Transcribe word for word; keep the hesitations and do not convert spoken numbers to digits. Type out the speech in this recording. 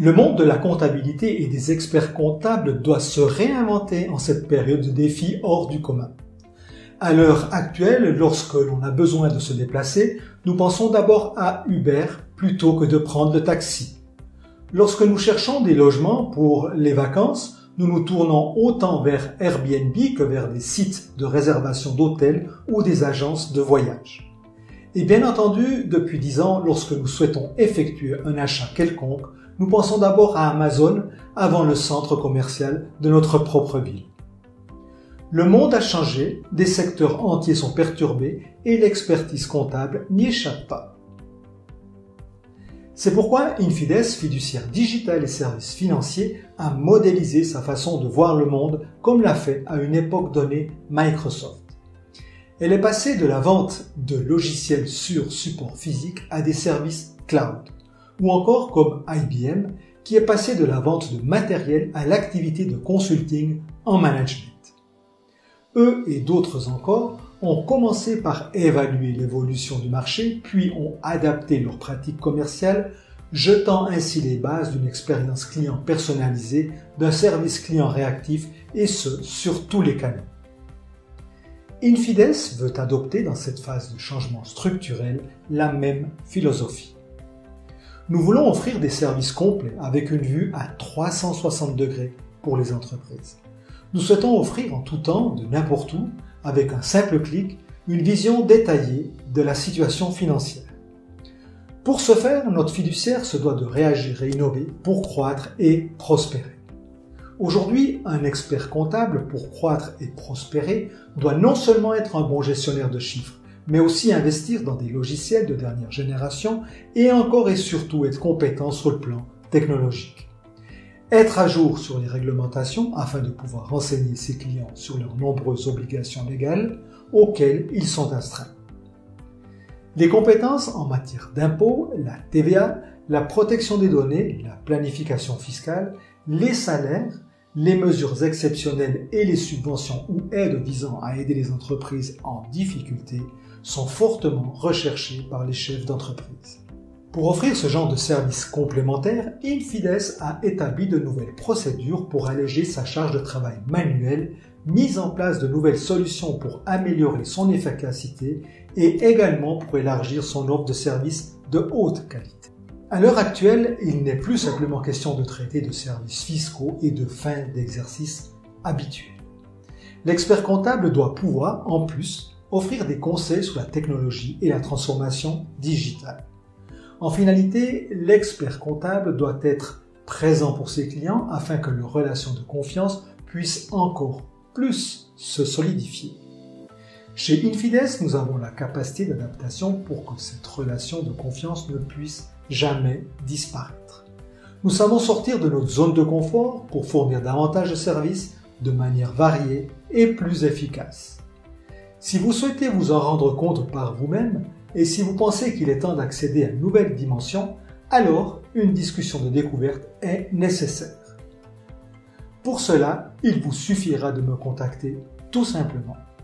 Le monde de la comptabilité et des experts comptables doit se réinventer en cette période de défis hors du commun. À l'heure actuelle, lorsque l'on a besoin de se déplacer, nous pensons d'abord à Uber plutôt que de prendre le taxi. Lorsque nous cherchons des logements pour les vacances, nous nous tournons autant vers Airbnb que vers des sites de réservation d'hôtels ou des agences de voyage. Et bien entendu, depuis dix ans, lorsque nous souhaitons effectuer un achat quelconque, nous pensons d'abord à Amazon avant le centre commercial de notre propre ville. Le monde a changé, des secteurs entiers sont perturbés et l'expertise comptable n'y échappe pas. C'est pourquoi Infides, fiduciaire digitale et services financiers, a modélisé sa façon de voir le monde comme l'a fait à une époque donnée Microsoft. Elle est passée de la vente de logiciels sur support physique à des services cloud, ou encore comme I B M qui est passé de la vente de matériel à l'activité de consulting en management. Eux et d'autres encore ont commencé par évaluer l'évolution du marché, puis ont adapté leurs pratiques commerciales, jetant ainsi les bases d'une expérience client personnalisée, d'un service client réactif et ce, sur tous les canaux. Infides veut adopter dans cette phase de changement structurel la même philosophie. Nous voulons offrir des services complets avec une vue à trois cent soixante degrés pour les entreprises. Nous souhaitons offrir en tout temps, de n'importe où, avec un simple clic, une vision détaillée de la situation financière. Pour ce faire, notre fiduciaire se doit de réagir et innover pour croître et prospérer. Aujourd'hui, un expert comptable, pour croître et prospérer, doit non seulement être un bon gestionnaire de chiffres, mais aussi investir dans des logiciels de dernière génération et encore et surtout être compétent sur le plan technologique. Être à jour sur les réglementations afin de pouvoir renseigner ses clients sur leurs nombreuses obligations légales auxquelles ils sont astreints. Les compétences en matière d'impôts, la T V A, la protection des données, la planification fiscale, les salaires, les mesures exceptionnelles et les subventions ou aides visant à aider les entreprises en difficulté sont fortement recherchées par les chefs d'entreprise. Pour offrir ce genre de services complémentaires, Infides a établi de nouvelles procédures pour alléger sa charge de travail manuelle, mis en place de nouvelles solutions pour améliorer son efficacité et également pour élargir son offre de services de haute qualité. À l'heure actuelle, il n'est plus simplement question de traiter de services fiscaux et de fin d'exercice habituels. L'expert comptable doit pouvoir, en plus, offrir des conseils sur la technologie et la transformation digitale. En finalité, l'expert comptable doit être présent pour ses clients afin que leur relation de confiance puisse encore plus se solidifier. Chez Infides, nous avons la capacité d'adaptation pour que cette relation de confiance ne puisse jamais disparaître. Nous savons sortir de notre zone de confort pour fournir davantage de services de manière variée et plus efficace. Si vous souhaitez vous en rendre compte par vous-même et si vous pensez qu'il est temps d'accéder à une nouvelle dimension, alors une discussion de découverte est nécessaire. Pour cela, il vous suffira de me contacter tout simplement.